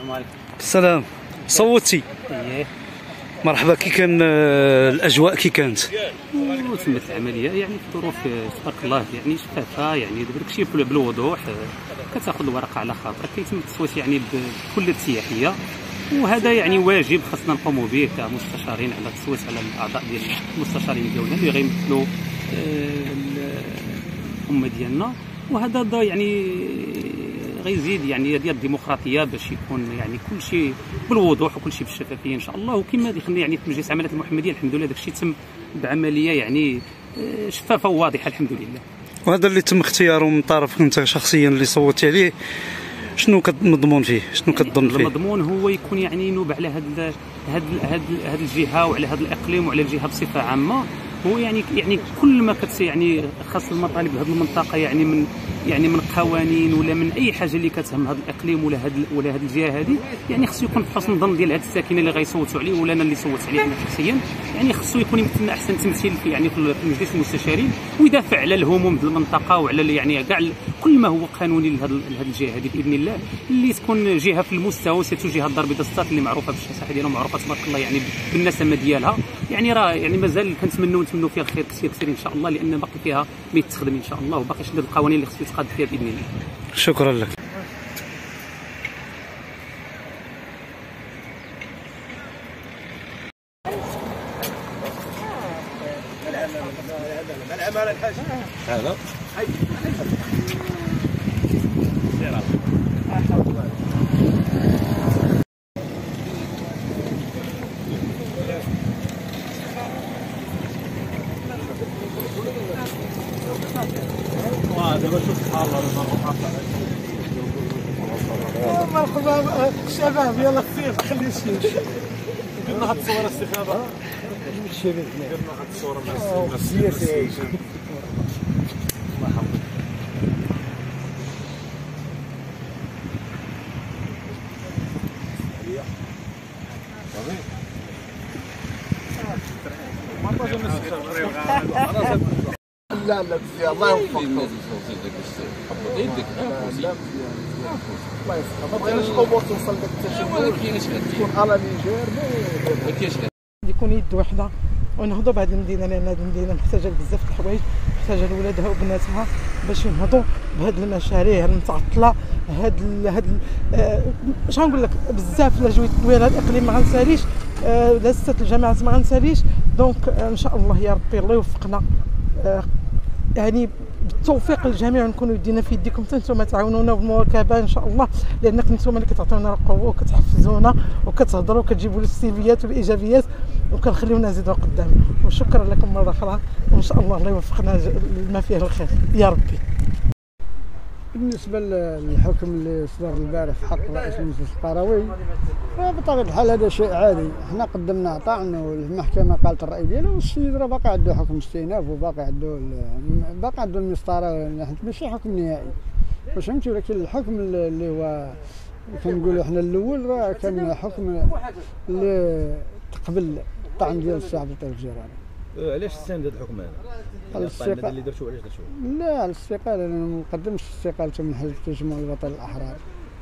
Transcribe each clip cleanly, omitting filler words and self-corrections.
السلام عليكم. السلام. صوتي؟ ايه مرحبا. كي كان الاجواء كي كانت؟ تمت العمليه يعني في ظروف تبارك الله يعني شفافه، يعني دابا داكشي بالوضوح، كتاخذ الورقه على خاطرك، كيتم التصويت يعني بكل ارتياحيه، وهذا يعني واجب خاصنا نقوموا به كمستشارين على التصويت على الاعضاء ديال المستشارين ديالنا اللي غيمثلوا الامه ديالنا، وهذا يعني غيزيد يعني ديال الديمقراطيه باش يكون يعني كل شيء بالوضوح وكل شيء بالشفافيه ان شاء الله. وكما دخلنا يعني في مجلس العمليات المحمديه الحمد لله داك الشيء تم بعمليه يعني شفافه وواضحه الحمد لله. وهذا اللي تم اختياره من طرفك انت شخصيا اللي صوتي عليه، شنو كتضمن فيه؟ شنو كتظن فيه؟ المضمون هو يكون يعني ينوب على هاد الجهه وعلى هذا الاقليم وعلى الجهه بصفه عامه، هو يعني كل ما يعني خاص المطالب هذه المنطقه يعني من قوانين ولا من اي حاجه اللي كتهم هذا الاقليم ولا هذه الجهه هذه، يعني خصو يكون في حسن الظن ديال هاد الساكنه اللي غيصوتوا عليه ولا انا اللي صوت عليه انا شخصيا، يعني خصو يكون يمثلنا احسن تمثيل في يعني في مجلس المستشارين، ويدافع على الهموم ديال المنطقه وعلى يعني كاع كل ما هو قانوني لهذه الجهه هذه باذن الله، اللي تكون جهه في المستوى سيتو جهه الدار البيضاء السطات اللي معروفه بالشساحه ديالها معروفه تبارك الله يعني بالنسمه ديالها، يعني راه يعني مازال كنتمنوا فيها الخير كثير ان شاء الله، لان باقي فيها ما يتخدم ان شاء الله، وباقي شي القوانين اللي خصو يتقاد فيها باذن الله. شكرا لك. هذا مرحبا الشباب، يلا كثير خلي يسير. قلنا هاد الصورة استخابة. قلنا هاد الصورة مع السياسة. الله يحفظك. لا لا الله يوفقك. يدك الله يوفقك. ما بغيناش الامور توصل لذاك التشابه، تكون على نيجير ما كاينش يكون يد واحده ونهضوا بهذه المدينه، لان هذه المدينه محتاجه بزاف د الحوايج، محتاجه لولادها وبناتها باش ينهضوا بهذه المشاريع المتعطله. اش غنقول لك، بزاف لاجويه ديال هذا الاقليم ما غنساليش، لاسات الجامعات ما غنساليش. دونك ان شاء الله يا ربي الله يوفقنا، يعني بالتوفيق للجميع، نكونوا يدينا في يديكم حتى نتوما تعاونونا بالمواكبه ان شاء الله، لانكم نتوما اللي كتعطيونا القوه وكتحفزونا وكتهضروا وكتجيبوا لي السلبيات والايجابيات وكنخليونا نزيدوا قدام. وشكرا لكم مره اخرى، وان شاء الله الله يوفقنا لما فيه الخير يا ربي. بالنسبه للحكم اللي صدر البارح في حق رئيس المجلس القروي، بطبيعه الحال هذا شيء عادي، حنا قدمنا عطاء انه المحكمه قالت الراي ديالها، والسيد راه باقي عنده حكم استئناف وباقي عنده المسطره، ماشي حكم نهائي واش فهمتي. ولكن الحكم اللي هو كنقولوا حنا الاول راه كان حكم اللي تقبل الطعن ديال السي عبد اللطيف الجيراني. علاش استند هذا الحكم هذا؟ الاستقالة اللي درتو علاش درتو؟ لا الاستقاله، انا ما قدمتش استقالته من حزب التجمع الوطني الاحرار.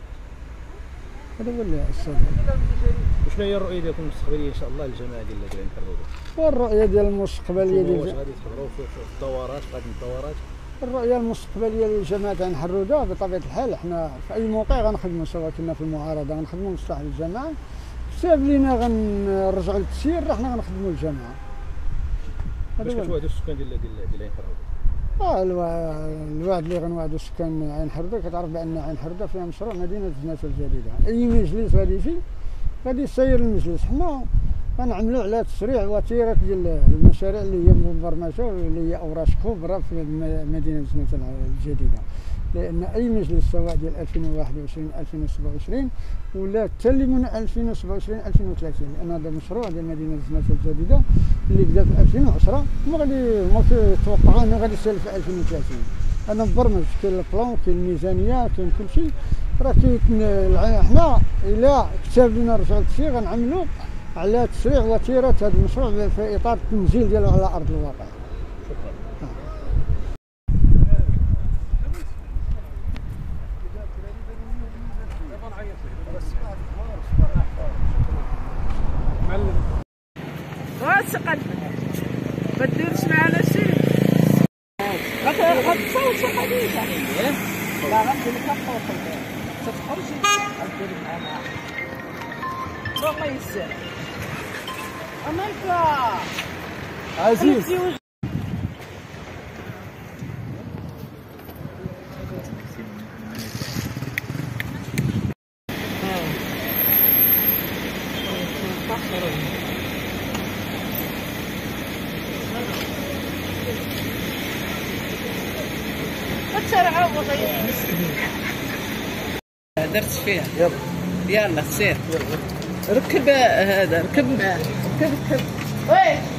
هذا هو السبب. وشنو هي الرؤيه ديالكم المستقبليه ان شاء الله للجماعه ديال عين حرودة؟ والرؤيه ديال المستقبليه ديال واش غادي تحضروا في الدورات، قادم الدورات؟ الرؤيه المستقبليه لجماعه عين حرودة بطبيعه الحال حنا في اي موقع غنخدموا، سواء كنا في المعارضه غنخدموا مصلحه الجماعه، بسبب لينا غنرجعوا للتسيير حنا غنخدموا الجماعه. باش كتوعدوا السكان ديال عين حرودة؟ الوعد اللي غنوعدوا سكان عين حرودة، كتعرف بان عين حرودة فيها مشروع مدينه زناتة الجديده، اي مجلس غادي يجي غادي يسير المجلس، حنا غنعملوا على تسريع وتيره ديال المشاريع اللي هي مبرمجه واللي هي اوراش كبرى في مدينه زناتة الجديده، لان اي مجلس سواء ديال 2021 2027 ولا حتى اللي من 2027 2030، لان هذا المشروع ديال مدينه زناتة الجديده اللي بدا في 2010 ما كيتوقعوا انه غادي يسال في 2030. انا مبرمج، كاين البلان كاين الميزانيه كاين كل شيء، راه حنا الا كتاب لنا رجع التسيير غنعملوا على تسريع وتيره هذا المشروع في اطار التنزيل ديالو على ارض الواقع. شكرا. لا غندير لك الطوطل تتخرجي غديري معانا والله يسر امانكا عزيز درت فيها يلا سير ركب هذا ركب معاه ركب وي